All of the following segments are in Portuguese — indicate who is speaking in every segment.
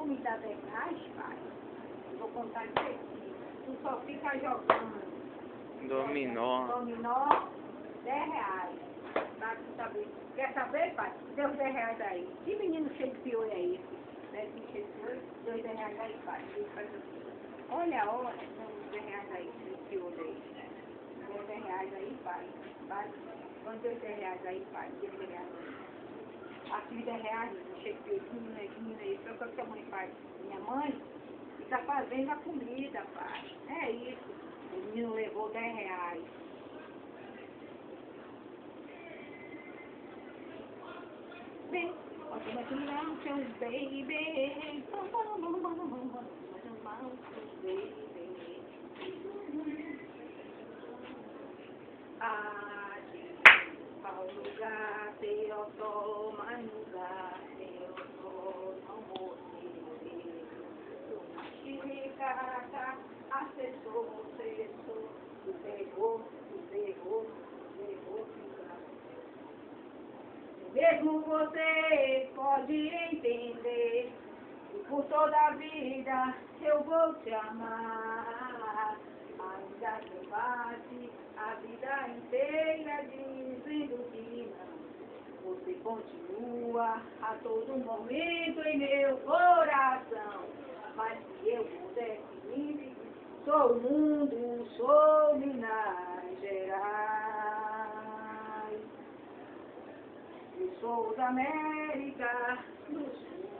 Speaker 1: dá 10 reais, pai, eu vou contar isso aqui. Tu só fica jogando.
Speaker 2: Dominó.
Speaker 1: Dominó, 10 reais. Pra tu saber. Quer saber, pai? Deu 10 reais aí. Que menino cheio de piolho é esse? Deve ser cheio de piolho. Deu 10 reais aí, pai. Olha a hora. Deu 10 reais aí, cheio de piolho aí. Deu 10 reais aí, pai. Quanto deu 10 reais aí, pai? Deu 10 reais aí. Aqui 10 reais, cheio de piolho. Menino aí. Foi o que a sua mãe faz. Minha mãe fica fazendo a comida, pai. É isso. O menino levou 10 reais. Bem, congratulations, baby. Ao lugar, teu sol, mas lugar, teu sol, não vou te Chiricata, acessou, levou, mesmo você pode entender, e por toda a vida eu vou te amar. Ainda que bate a vida inteira dizendo que não, você continua a todo momento em meu coração. Mas se eu pudesse ir, sou o mundo, sou Minas Gerais. Eu sou da América do Sul.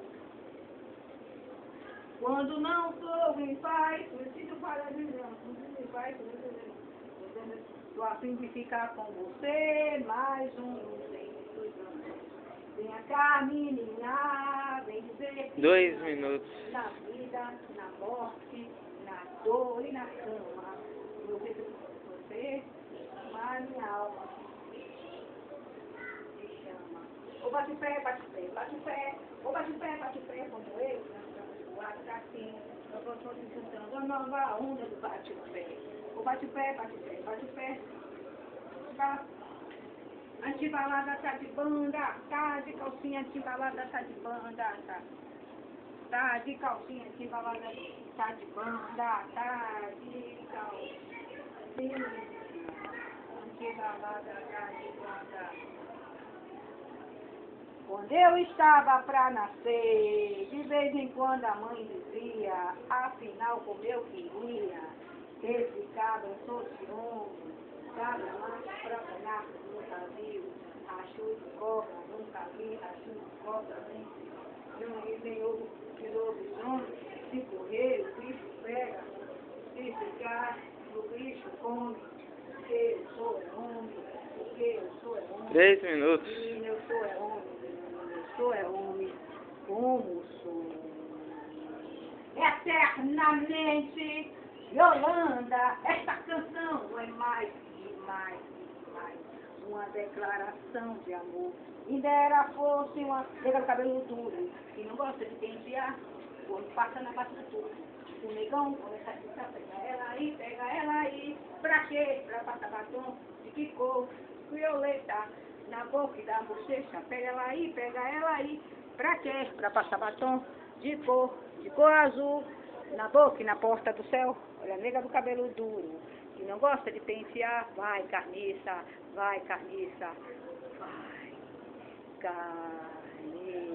Speaker 1: Quando não sou em paz, preciso para dizer, em paz, estou a fim de ficar com você mais um tempo. Venha cá, menina, vem dizer que
Speaker 2: 2 minutos.
Speaker 1: na vida, na morte, na dor e na cama, você, mas minha alma te chama. Ou bate o pé, bate o pé, bate o pé, ou bate o pé, como eu, o ar tá assim, eu estou te cantando a nova onda do bate o pé. Ou bate o pé, bate o pé, bate o pé. Antibalada tá de banda, tá de calcinha, antibalada tá de banda, tá de calcinha, antibalada tá de banda, tá de calcinha, antibalada tá de banda. Quando eu estava pra nascer, de vez em quando a mãe dizia, afinal como eu queria, esse cabra socioso, cabra macho pra pegar, nunca viu, racho de cobra, nunca vi, racho de cobra, nem ovo de lobisomem, se correr o bicho pega, se ficar o bicho come, porque eu sou homem, porque eu sou homem.
Speaker 2: 3 minutos.
Speaker 1: Eu sou homem. Sou homem, como sou eternamente. Yolanda, esta canção é mais uma declaração de amor. E dera fosse uma nega do cabelo duro, que não gosta de pentear, quando passa na pasta tudo. O negão começa a ficar, pega ela aí, pra quê? Pra passar batom de que cor? Violeta. Na boca e da bochecha, pega ela aí, pra quê? Pra passar batom de cor azul, na boca e na porta do céu. Olha, a nega do cabelo duro, que não gosta de pentear, vai carniça, vai carniça, vai carniça.